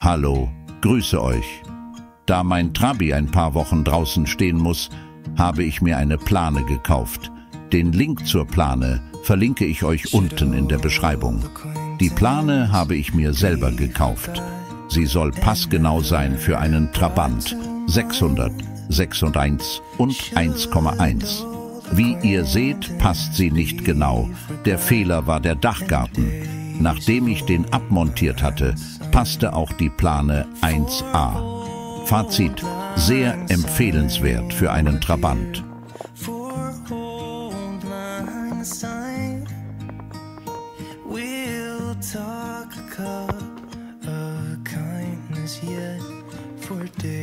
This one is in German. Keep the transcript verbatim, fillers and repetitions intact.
Hallo, grüße euch. Da mein Trabi ein paar Wochen draußen stehen muss, habe ich mir eine Plane gekauft. Den Link zur Plane verlinke ich euch unten in der Beschreibung. Die Plane habe ich mir selber gekauft. Sie soll passgenau sein für einen Trabant sechshundert, sechshunderteins und eins Komma eins. Wie ihr seht, passt sie nicht genau. Der Fehler war der Dachgarten. Nachdem ich den abmontiert hatte, passte auch die Plane eins a. Fazit: sehr empfehlenswert für einen Trabant. For